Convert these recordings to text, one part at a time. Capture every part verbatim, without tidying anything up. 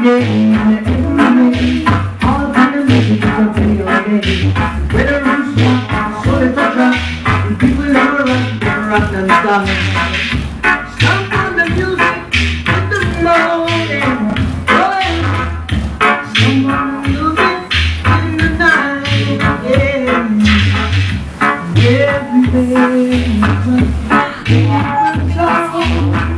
day, every day, all kind of music is a video day. Whether roots rock, soul is a drop, and people never rock, never rock non-stop. Stomp on the music with the morning, oh yeah. Stomp on the music in the night, yeah. Every day, people talk.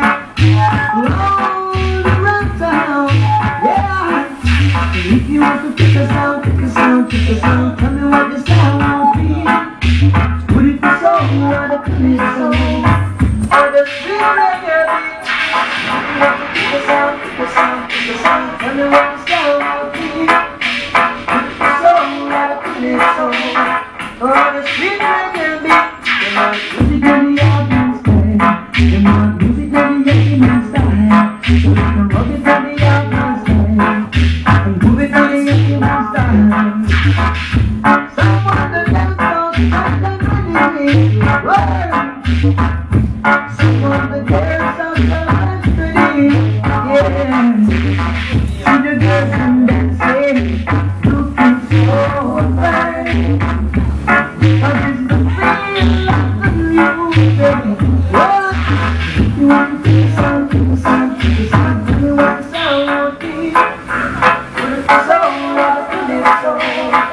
If you want to pick a sound, pick a sound, pick a sound, tell me what the sound will be. Put it for soul, or the pretty soul, or the sweet reggae beat. If you want to pick a sound, pick a sound, pick a sound, tell me what the sound will be. Put it for soul, or the pretty soul, or the sweet reggae beat. They want music in the audience style. They want music in the Yankee style. So we can rock it for the audience style. Move it to the Yankee style. Someone that dance on the pretty world. Someone that dance on the pretty, yeah. See the girls and dancing, looking so fine. Cause it's the feel of you, baby. What? You want to pick a sound, pick a sound, pick a sound, tell me what the sound will be. Put it for soul, or the pretty soul.